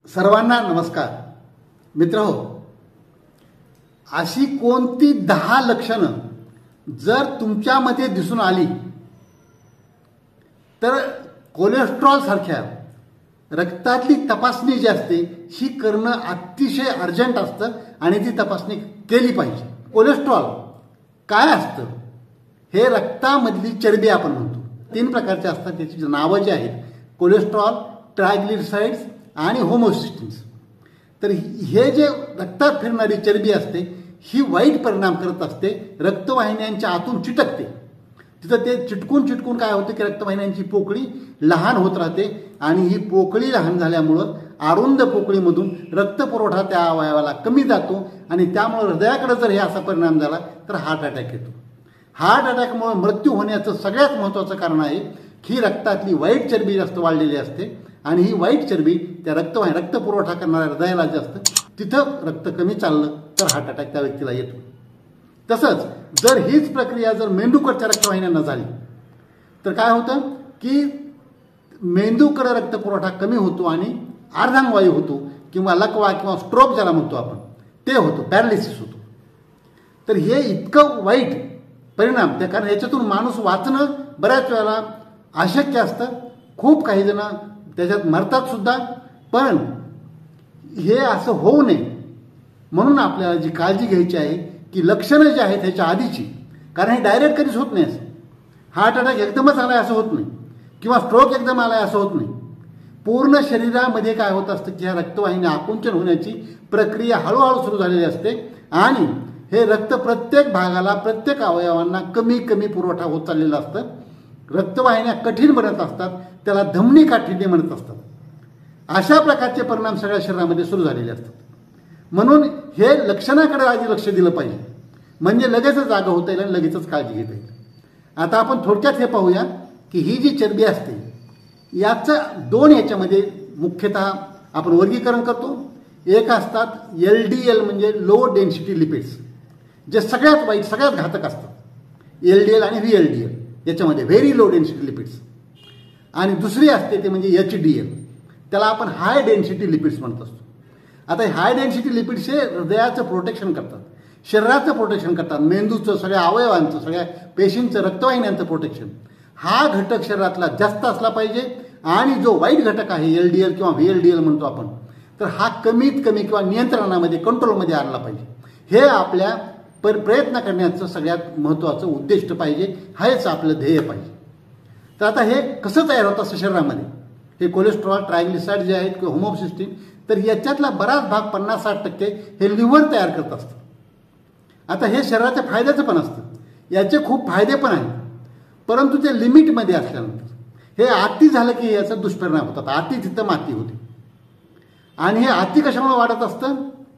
सर्वांना नमस्कार. मित्रहो, अशी कोणती 10 लक्षणं जर तुमच्यामध्ये दिसून आली तर कोलेस्ट्रॉल सारख्या रक्तातली तपासणी जी असते ही करणं अतिशय अर्जंट असतं आणि ती तपासणी केली पाहिजे. कोलेस्ट्रॉल काय असतं? हे रक्तामधली चरबी आपण म्हणतो. 3 प्रकारचे असतात. त्याची नावं जी आहेत कोलेस्ट्रॉल, ट्रायग्लिसराइड्स आणि होमोसिस्टिन्स. तर हे जे रक्तात फिरणारी चरबी असते ही वाईट परिणाम करत असते. रक्तवाहिन्यांच्या आतून चिटकते. तिथं ते चिटकून काय होतं की रक्तवाहिन्यांची पोकळी लहान होत राहते आणि ही पोकळी लहान झाल्यामुळं अरुंद पोकळीमधून रक्तपुरवठा त्या अवयवाला कमी जातो आणि त्यामुळे हृदयाकडे जर हे असा परिणाम झाला तर हार्ट अटॅक येतो. हार्ट अटॅकमुळे मृत्यू होण्याचं सगळ्यात महत्त्वाचं कारण आहे की रक्तातली वाईट चरबी जास्त वाढलेली असते आणि ही वाईट चरबी त्या रक्तपुरवठा करणाऱ्या हृदयाला जे असतं तिथं रक्त कमी चाललं तर हार्ट अटॅक त्या व्यक्तीला येतो. तसंच जर हीच प्रक्रिया जर मेंदूकडच्या रक्तवाहिन्यांना झाली तर काय होतं की मेंदूकडे रक्तपुरवठा कमी होतो आणि अर्धांगवायू होतो किंवा लकवा किंवा स्ट्रोक ज्याला म्हणतो आपण ते होतो, पॅरालिसिस होतो. तर हे इतकं वाईट परिणाम त्या कारण याच्यातून माणूस वाचणं बऱ्याच वेळेला अशक्य असतं. खूप काही जण त्याच्यात मरतात सुद्धा. पण हे असं होऊ नये म्हणून आपल्याला जी काळजी घ्यायची आहे की लक्षणं जी आहेत ह्याच्या आधीची, कारण हे डायरेक्ट कधीच होत नाही. असं हार्ट अटॅक एकदमच आलाय असं होत नाही किंवा स्ट्रोक एकदम आलाय असं होत नाही. पूर्ण शरीरामध्ये काय होत असतं की ह्या रक्तवाहिन्या आकुंचन होण्याची प्रक्रिया हळूहळू सुरू झालेली असते आणि हे रक्त प्रत्येक भागाला प्रत्येक अवयवांना कमी कमी पुरवठा होत चाललेला असतं. रक्तवाहिन्या कठीण बनत असतात, त्याला धमनी काठिण्य म्हणत असतात. अशा प्रकारचे परिणाम सगळ्या शरीरामध्ये सुरू झालेले असतात. म्हणून हे लक्षणाकडे आधी लक्ष दिलं पाहिजे म्हणजे लगेचच जागा होता येईल आणि लगेचच काळजी घेता येईल. आता आपण थोडक्यात हे पाहूया की ही जी चरबी असते याचं 2 याच्यामध्ये मुख्यतः आपण वर्गीकरण करतो. एक असतात LDL म्हणजे लो डेन्सिटी लिपिड्स, जे सगळ्यात वाईट सगळ्यात घातक असतात. LDL आणि VLDL याच्यामध्ये व्हेरी लो डेन्सिटी लिपिड्स. आणि दुसरी असते ते म्हणजे HDL, त्याला आपण हाय डेन्सिटी लिपिड्स म्हणत असतो. आता हाय डेन्सिटी लिपिड्स हे हृदयाचं प्रोटेक्शन करतात, शरीराचं प्रोटेक्शन करतात, मेंदूचं, सगळ्या अवयवांचं, सगळ्या पेशींचं, रक्तवाहिन्यांचं प्रोटेक्शन. हा घटक शरीरातला जास्त असला पाहिजे आणि जो वाईट घटक आहे LDL किंवा VLDL म्हणतो आपण, तर हा कमीत कमी किंवा नियंत्रणामध्ये कंट्रोलमध्ये आणला पाहिजे. हे आपल्या प्रयत्न करण्याचं सगळ्यात महत्त्वाचं उद्दिष्ट पाहिजे. हेच आपलं ध्येय पाहिजे. तर आता हे कसं तयार होतं असं शरीरामध्ये हे कोलेस्ट्रॉल, ट्रायग्लिसराइड जे आहेत किंवा होमोसिस्टिन, तर याच्यातला बराच भाग 50-60% हे लिव्हर तयार करत असतं. आता हे शरीराच्या फायद्याचं पण असतं, याचे खूप फायदे पण आहेत, परंतु ते लिमिटमध्ये असल्यानंतर हे अति झालं की याचा दुष्परिणाम होतात. अति तिथं माती होते आणि हे अति कशामुळे वाढत असतं?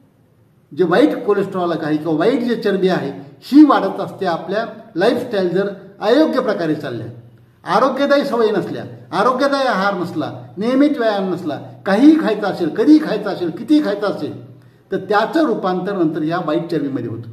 जे वाईट कोलेस्ट्रॉल आहे किंवा वाईट जे चरबी आहे ही वाढत असते. आपल्या लाईफस्टाईल जर अयोग्य प्रकारे चालल्या, आरोग्यदायी सवयी नसल्या, आरोग्यदायी आहार नसला, नियमित व्यायाम नसला, काहीही खायचं असेल, कधीही खायचं असेल, कितीही खायचं असेल, तर त्याचं रूपांतर नंतर या वाईट चरबीमध्ये होतं.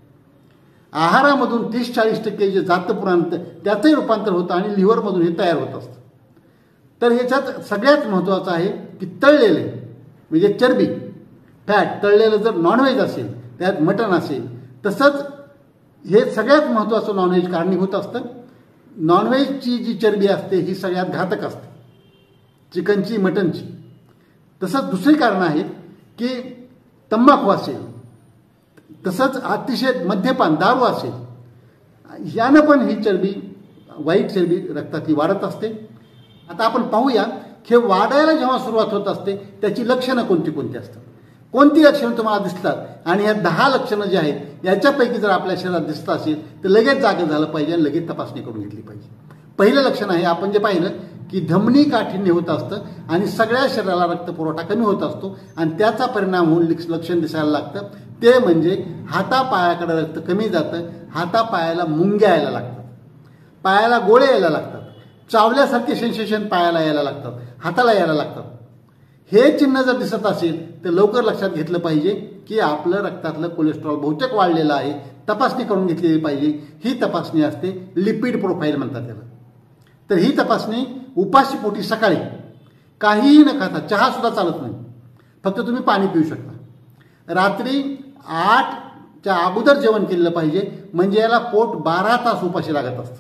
आहारामधून 30-40% जे जातं पुरांतर त्याचंही रूपांतर होतं आणि लिव्हरमधून हे तयार होत असतं. तर ह्याच्यात सगळ्यात महत्त्वाचं आहे की तळलेले म्हणजे चरबी, फॅट, तळलेलं जर नॉनव्हेज असेल, त्यात मटण असेल, तसंच हे सगळ्यात महत्त्वाचं नॉनव्हेज कारणीभूत असतं. नॉनव्हेजची जी चरबी असते ही सगळ्यात घातक असते, चिकनची, मटनची. तसंच दुसरी कारणं आहेत की तंबाखू असेल, तसंच अतिशय मद्यपान, दारू असेल, यानं पण ही चरबी, वाईट चरबी रक्तातली वाढत असते. आता आपण पाहूया की वाढायला जेव्हा सुरुवात होत असते त्याची लक्षणं कोणती कोणती असतात. कोणती लक्षणं तुम्हाला दिसतात आणि या 10 लक्षणं जी आहेत याच्यापैकी जर आपल्या शरीरात दिसत असेल तर लगेच जागे झालं पाहिजे आणि लगेच तपासणी करून घेतली पाहिजे. पहिलं लक्षण आहे आपण जे पाहिलं की धमनी काठिण्य होत असतं आणि सगळ्या शरीराला रक्तपुरवठा कमी होत असतो आणि त्याचा परिणाम होऊन लक्षण दिसायला लागतं. ते म्हणजे हातापायाकडे रक्त कमी जातं, हातापायाला मुंग्या यायला लागतात, पायाला गोळे यायला लागतात, चावल्यासारखे सेन्सेशन पायाला यायला लागतात, हाताला यायला लागतात. हे चिन्ह जर दिसत असेल तर लवकर लक्षात घेतलं पाहिजे की आपलं रक्तातलं कोलेस्ट्रॉल बहुतेक वाढलेलं आहे, तपासणी करून घेतलेली पाहिजे. ही तपासणी असते लिपिड प्रोफाईल म्हणतात त्याला. तर ही तपासणी उपाशीपोटी सकाळी काहीही न खाता, चहा सुद्धा चालत नाही, फक्त तुम्ही पाणी पिऊ शकता. रात्री 8च्या अगोदर जेवण केलं पाहिजे, म्हणजे याला पोट 12 तास उपाशी लागत असतं.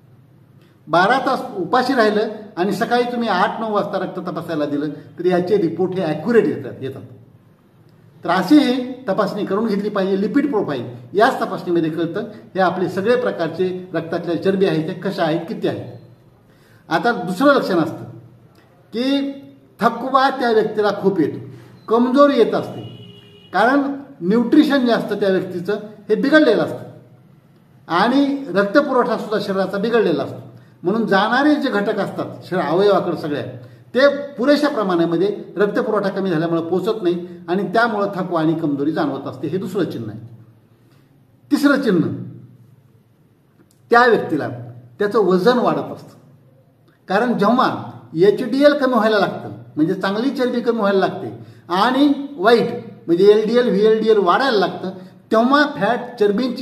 12 तास उपाशी राहिलं आणि सकाळी तुम्ही 8-9 वाजता रक्त तपासायला दिलं तर याचे रिपोर्ट हे ॲक्युरेट येतात. तर अशी हे तपासणी करून घेतली पाहिजे. लिपिड प्रोफाईल याच तपासणीमध्ये कळतं हे आपले सगळे प्रकारचे रक्तातल्या चरबी आहेत ते कशा आहेत, किती आहेत. आता दुसरं लक्षण असतं की थकवा त्या व्यक्तीला खूप येतो, कमजोरी येत असते, कारण न्यूट्रिशन जे असतं त्या व्यक्तीचं हे बिघडलेलं असतं आणि रक्तपुरवठा सुद्धा शरीराचा बिघडलेला असतो. म्हणून जाणारे जे घटक असतात अवयवाकडे सगळ्या ते पुरेशा प्रमाणामध्ये रक्तपुरवठा कमी झाल्यामुळे पोचत नाही आणि त्यामुळं थकवा आणि कमजोरी जाणवत असते. हे दुसरं चिन्ह आहे. तिसरं चिन्ह, त्या व्यक्तीला त्याचं वजन वाढत असतं. कारण जेव्हा HDL कमी व्हायला लागतं, म्हणजे चांगली चरबी कमी व्हायला लागते आणि वाईट म्हणजे LDL VLDL वाढायला लागतं, तेव्हा फॅट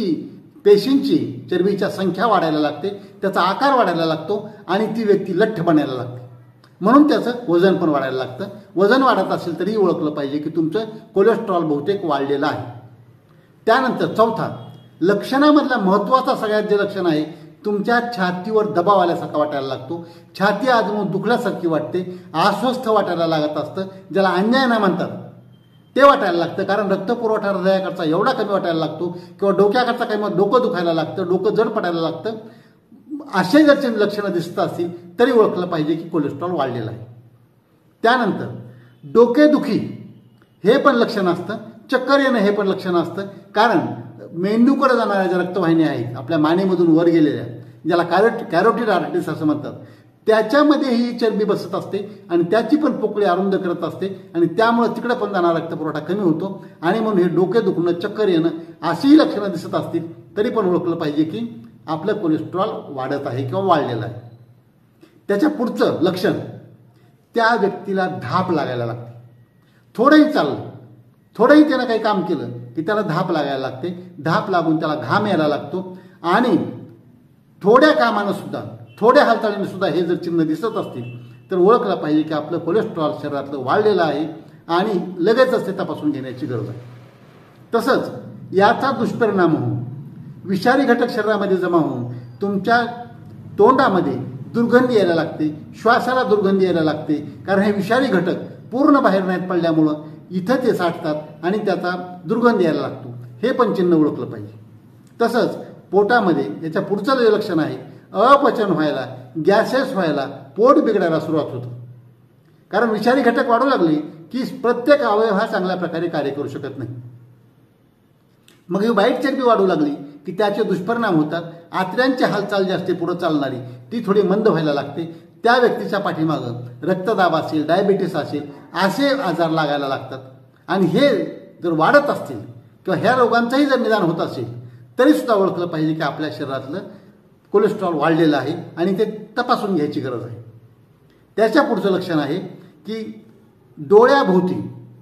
पेशींची चरबीच्या संख्या वाढायला लागते, त्याचा आकार वाढायला लागतो आणि ती व्यक्ती लठ्ठ बनायला लागते. म्हणून त्याचं वजन पण वाढायला लागतं. वजन वाढत असेल तरी ओळखलं पाहिजे की तुमचं कोलेस्ट्रॉल बहुतेक वाढलेलं आहे. त्यानंतर चौथा लक्षणामधला महत्त्वाचा सगळ्यात जे लक्षण आहे, तुमच्या छातीवर दबाव आल्यासारखा वाटायला लागतो, छाती आजमून दुखल्यासारखी वाटते, अस्वस्थ वाटायला लागत असतं, ज्याला अंजायना म्हणतात ते वाटायला लागतं. कारण रक्तपुरवठा हृदयाकडचा एवढा कमी वाटायला लागतो किंवा डोक्याकडचा काही डोकं दुखायला लागतं, डोकं जड पडायला लागतं. असे जर लक्षणं दिसत असतील तरी ओळखलं पाहिजे की कोलेस्ट्रॉल वाढलेलं आहे. त्यानंतर डोकेदुखी हे पण लक्षण असतं, चक्कर येणं हे पण लक्षण असतं. कारण मेंदूकडे जाणाऱ्या ज्या रक्तवाहिन्या आहेत आपल्या मानेमधून वर गेलेल्या, ज्याला कॅरोटिड आर्टरीज असं म्हणतात, त्याच्यामध्ये ही चरबी बसत असते आणि त्याची पण पोकळी अरुंद करत असते आणि त्यामुळे तिकडे पण जाणारा रक्तपुरवठा कमी होतो आणि म्हणून हे डोके दुखणं, चक्कर येणं अशीही लक्षणं दिसत असतील तरी पण ओळखलं पाहिजे की आपलं कोलेस्ट्रॉल वाढत आहे किंवा वाढलेलं आहे. त्याच्या पुढचं लक्षण, त्या व्यक्तीला धाप लागायला लागते. थोडंही चाललं, थोडंही त्यानं काही काम केलं की त्याला धाप लागायला लागते. धाप लागून त्याला घाम यायला लागतो आणि थोड्या कामानं सुद्धा, थोड्या हालचालीने सुद्धा हे जर चिन्ह दिसत असतील तर ओळखलं पाहिजे की आपलं कोलेस्ट्रॉल शरीरातलं वाढलेलं आहे आणि लगेचच ते तपासून घेण्याची गरज आहे. तसंच याचा दुष्परिणाम होऊन विषारी घटक शरीरामध्ये जमा होऊन तुमच्या तोंडामध्ये दुर्गंधी यायला लागते, श्वासाला दुर्गंधी यायला लागते. कारण हे विषारी घटक पूर्ण बाहेर नाहीत पडल्यामुळं इथं ते साठतात आणि त्याचा दुर्गंधी यायला लागतो. हे पण चिन्ह ओळखलं पाहिजे. तसंच पोटामध्ये याच्या पुढचं जे लक्षण आहे, अपचन व्हायला, गॅसेस व्हायला, पोट बिघडायला सुरुवात होतं. कारण विषारी घटक वाढू लागले की प्रत्येक अवयव हा चांगल्या प्रकारे कार्य करू शकत नाही. मग ही वाईट चरबी वाढू लागली की त्याचे दुष्परिणाम होतात. आतड्यांची हालचाल जी असते पुढे चालणारी ती थोडी मंद व्हायला लागते. त्या व्यक्तीच्या पाठीमागं रक्तदाब असेल, डायबिटीस असेल, असे आजार लागायला लागतात. आणि हे जर वाढत असतील किंवा ह्या रोगांचंही जर निदान होत असेल तरी सुद्धा ओळखलं पाहिजे की आपल्या शरीरातलं कोलेस्ट्रॉल वाढलेलं आहे आणि ते तपासून घ्यायची गरज आहे. त्याच्या पुढचं लक्षण आहे की डोळ्याभोवती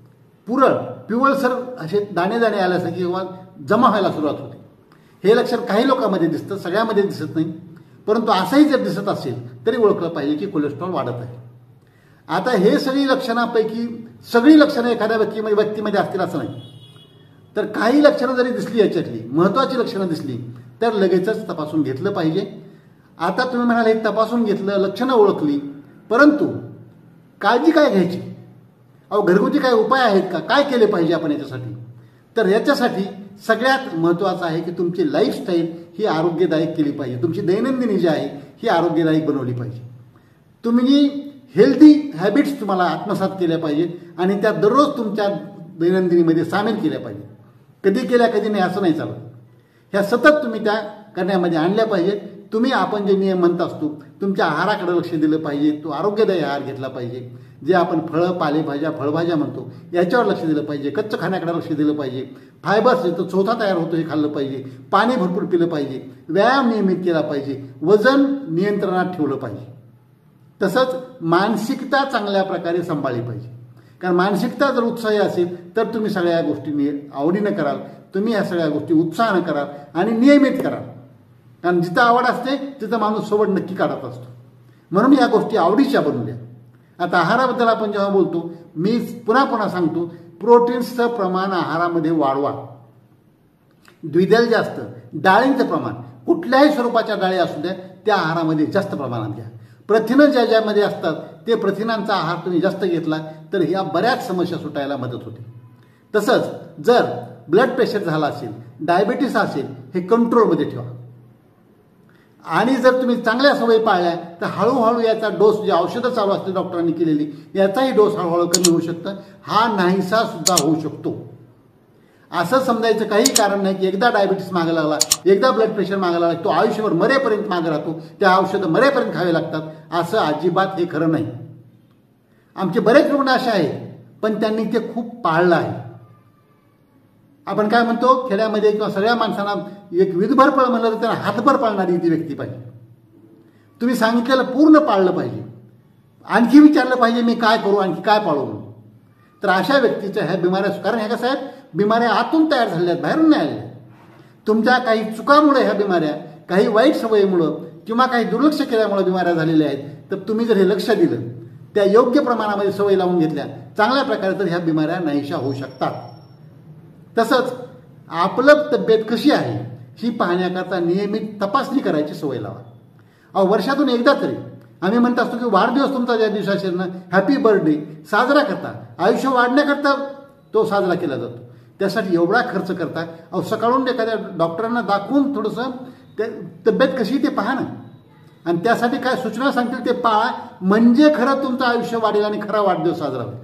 पिवळसर असे दाणे दाणे आल्यासारखे किंवा जमा व्हायला सुरुवात होते. हे लक्षण काही लोकांमध्ये दिसतं, सगळ्यामध्ये दिसत नाही. परंतु असंही जर दिसत असेल तरी ओळखलं पाहिजे की कोलेस्ट्रॉल वाढत आहे. आता हे सगळी लक्षणांपैकी सगळी लक्षणं एखाद्या व्यक्तीमध्ये असतील असं नाही. तर काही लक्षणं जरी दिसली, याच्यातली महत्त्वाची लक्षणं दिसली तर लगेचच तपासून घेतलं पाहिजे. आता तुम्ही म्हणाल हे तपासून घेतलं, लक्षणं ओळखली, परंतु काळजी काय घ्यायची? घरगुती काय उपाय आहेत का? काय केले पाहिजे आपण याच्यासाठी? तर याच्यासाठी सगळ्यात महत्त्वाचं आहे की तुमची लाईफस्टाईल ही आरोग्यदायक केली पाहिजे. तुमची दैनंदिनी जी आहे ही आरोग्यदायक बनवली पाहिजे. तुम्ही हेल्दी हॅबिट्स तुम्हाला आत्मसात केल्या पाहिजेत आणि त्या दररोज तुमच्या दैनंदिनीमध्ये सामील केल्या पाहिजेत. कधी केल्या कधी नाही असं नाही चालत. ह्या सतत तुम्ही त्या करण्यामध्ये आणल्या पाहिजेत. तुम्ही आपण जे नियम म्हणत असतो तुमच्या आहाराकडे लक्ष दिलं पाहिजे. तो आरोग्यदायी आहार घेतला पाहिजे. जे आपण फळं, पालेभाज्या, फळभाज्या म्हणतो याच्यावर लक्ष दिलं पाहिजे. कच्चं खाण्याकडे लक्ष दिलं पाहिजे. फायबर्स येतो, चौथा तयार होतो हे खाल्लं पाहिजे. पाणी भरपूर पिलं पाहिजे. व्यायाम नियमित केला पाहिजे. वजन नियंत्रणात ठेवलं पाहिजे. तसंच मानसिकता चांगल्या प्रकारे सांभाळली पाहिजे. कारण मानसिकता जर उत्साही असेल तर तुम्ही सगळ्या गोष्टी आवडीनं कराल. तुम्ही या सगळ्या गोष्टी उत्साहानं कराल आणि नियमित कराल. कारण जिथं आवड असते तिथं माणूस सोबत नक्की काढत असतो. म्हणून या गोष्टी आवडीच्या बनवल्या आता आहाराबद्दल आपण जेव्हा बोलतो, मी पुन्हा पुन्हा सांगतो, प्रोटीन्सचं प्रमाण आहारामध्ये वाढवा. द्विदल जास्त, डाळींचं प्रमाण कुठल्याही स्वरूपाच्या डाळी असू द्या त्या आहारामध्ये जास्त प्रमाणात घ्या. प्रथिनं ज्यामध्ये असतात ते प्रथिनांचा आहार तुम्ही जास्त घेतला तर ह्या बऱ्याच समस्या सुटायला मदत होते. तसंच जर ब्लड प्रेशर झाला असेल, डायबिटीस असेल, हे कंट्रोलमध्ये ठेवा. आणि जर तुम्ही चांगल्या सवयी पाळल्या तर हळूहळू याचा डोस, जी औषधं चालू असते डॉक्टरांनी केलेली, याचाही डोस हळूहळू कमी होऊ शकतं. हा नाहीसा सुद्धा होऊ शकतो. असं समजायचं काही कारण नाही की एकदा डायबिटीस मागे लागला, एकदा ब्लड प्रेशर मागे लागला, तो आयुष्यभर मरेपर्यंत मागे राहतो, त्या औषधं मरेपर्यंत खावे लागतात, असं अजिबात हे खरं नाही. आमचे बरेच रुग्ण असे आहेत पण त्यांनी ते खूप पाळलं आहे. आपण काय म्हणतो, खेड्यामध्ये किंवा सगळ्या माणसांना एक विधभर पळ म्हणलं तर त्यांना हातभर पाळणारी ती व्यक्ती पाहिजे. तुम्ही सांगितलेलं पूर्ण पाळलं पाहिजे. आणखी विचारलं पाहिजे मी काय करू, आणखी काय पाळू म्हणून. तर अशा व्यक्तीच्या ह्या बिमाऱ्या, कारण ह्या कसं आहेत, बिमाऱ्या आतून तयार झालेल्या आहेत, बाहेरून नाही आलेल्या. तुमच्या काही चुकामुळे ह्या बिमाऱ्या, काही वाईट सवयीमुळं किंवा काही दुर्लक्ष केल्यामुळे बिमाऱ्या झालेल्या आहेत. तर तुम्ही जर हे लक्ष दिलं, त्या योग्य प्रमाणामध्ये सवयी लावून घेतल्या चांगल्या प्रकारे, तर ह्या बिमाऱ्या नाहीशा होऊ शकतात. तसंच आपलं तब्येत कशी आहे ही पाहण्याकरता नियमित तपासणी करायची सवय लावा. वर्षातून एकदा तरी आम्ही म्हणत असतो की वाढदिवस तुमचा ज्या दिवशी असेल ना, हॅपी बर्थडे साजरा करता, आयुष्य वाढण्याकरता तो साजरा केला जातो. त्यासाठी एवढा खर्च करता, सकाळून एखाद्या डॉक्टरांना दाखवून थोडंसं तब्येत कशी ते पहा ना, आणि त्यासाठी काय सूचना सांगतील ते पाळा, म्हणजे खरं तुमचं आयुष्य वाढेल आणि खरा वाढदिवस साजरा होईल.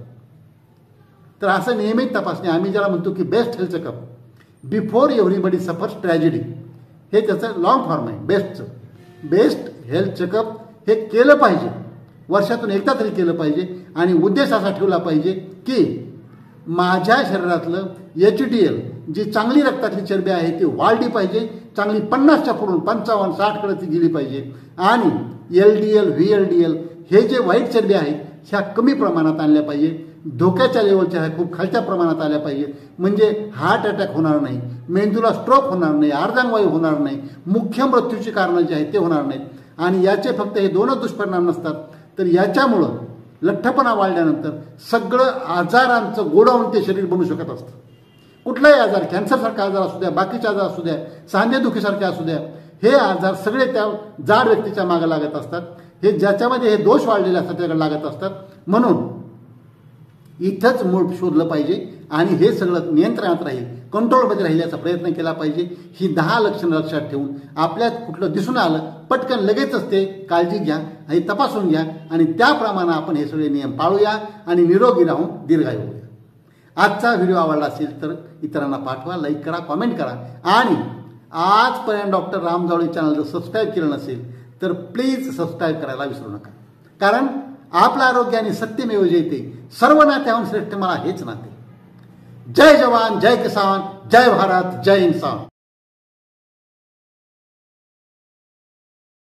तर असं नियमित तपासणी, आम्ही ज्याला म्हणतो की best health checkup before everybody suffers tragedy, हे त्याचं लॉंग फॉर्म आहे. बेस्ट हेल्थ चेकअप हे केलं पाहिजे, वर्षातून एकदा तरी केलं पाहिजे. आणि उद्देश असा ठेवला पाहिजे की माझ्या शरीरातलं HDL, जी चांगली रक्तातली चरबी आहे ती वाढली पाहिजे, चांगली 50च्या पुढून 55-60 कडे ती गेली पाहिजे. आणि LDL, VLDL हे जे वाईट चरबी आहेत ह्या कमी प्रमाणात आणल्या पाहिजे, धोक्याच्या लेवलच्या ह्या खूप खालच्या प्रमाणात आल्या पाहिजे. म्हणजे हार्ट अटॅक होणार नाही, मेंदूला स्ट्रोक होणार नाही, अर्धांगवायू होणार नाही, मुख्य मृत्यूची कारणं जी आहेत ते होणार नाहीत. आणि याचे फक्त हे दोनच दुष्परिणाम नसतात, तर याच्यामुळं लठ्ठपणा वाढल्यानंतर सगळं आजारांचं गोडाऊन ते शरीर बनू शकत असतं. कुठलाही आजार, कॅन्सरसारखा आजार असू द्या, बाकीचे आजार असू द्या, सांधेदुखीसारखे असू द्या, हे आजार सगळे त्या जाड व्यक्तीच्या मागे लागत असतात. हे ज्याच्यामध्ये हे दोष वाढलेले असतात त्याकडे लागत असतात. म्हणून इथंच मूळ शोधलं पाहिजे आणि हे सगळं नियंत्रणात राहील, कंट्रोलमध्ये राहील याचा प्रयत्न केला पाहिजे. ही 10 लक्षणं लक्षात ठेवून आपल्यात कुठलं दिसून आलं पटकन लगेचच ते काळजी घ्या, हे तपासून घ्या आणि त्याप्रमाणे आपण हे सगळे नियम पाळूया आणि निरोगी राहून दीर्घायू होऊया. आजचा व्हिडिओ आवडला असेल तर इतरांना पाठवा, लाईक करा, कॉमेंट करा. आणि आजपर्यंत डॉक्टर राम जावळे चॅनल जर सबस्क्राईब केलं नसेल तर प्लीज सबस्क्राईब करायला विसरू नका. कारण आपलं आरोग्य आणि सत्यमेव जयते, सर्व नात्याहून श्रेष्ठ मला हेच नाते. जय जवान, जय किसान, जय भारत, जय इन्सान.